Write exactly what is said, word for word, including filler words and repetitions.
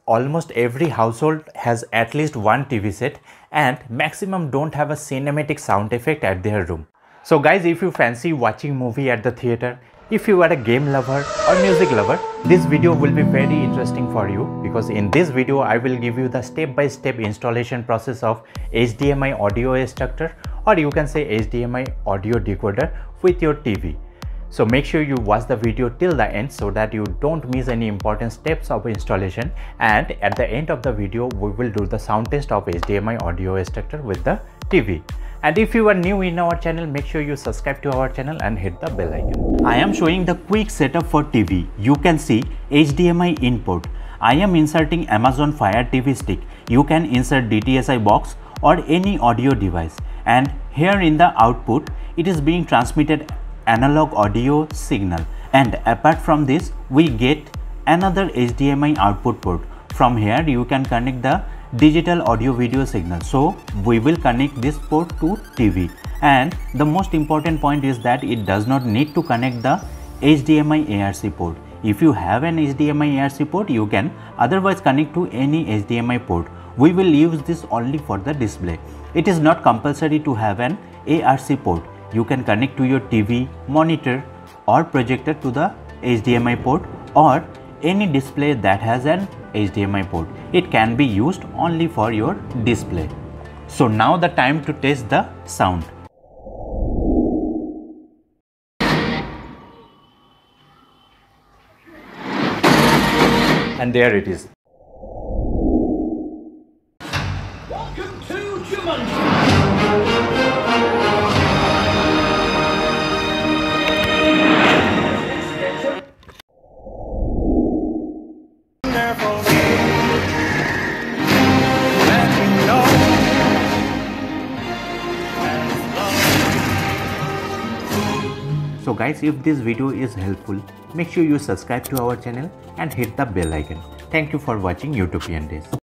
almost every household has at least one T V set and maximum don't have a cinematic sound effect at their room. So guys, if you fancy watching movie at the theater, if you are a game lover or music lover, this video will be very interesting for you, because in this video I will give you the step-by-step installation process of H D M I audio extractor, or you can say H D M I audio decoder with your T V. So make sure you watch the video till the end so that you don't miss any important steps of installation, and at the end of the video we will do the sound test of H D M I audio extractor with the T V. And if you are new in our channel, make sure you subscribe to our channel and hit the bell icon. I am showing the quick setup for T V. You can see H D M I input. I am inserting Amazon Fire T V stick. You can insert D T S I box or any audio device. And here in the output, it is being transmitted analog audio signal. And apart from this, we get another H D M I output port. From here, you can connect the digital audio video signal. So we will connect this port to T V, and the most important point is that it does not need to connect the H D M I A R C port. If you have an H D M I A R C port, you can otherwise connect to any H D M I port. We will use this only for the display. It is not compulsory to have an A R C port. You can connect to your T V, monitor or projector to the H D M I port, or any display that has an H D M I port. It can be used only for your display. So now the time to test the sound. And there it is. Welcome to Jumanji. So guys, if this video is helpful, make sure you subscribe to our channel and hit the bell icon. Thank you for watching Utopian Days.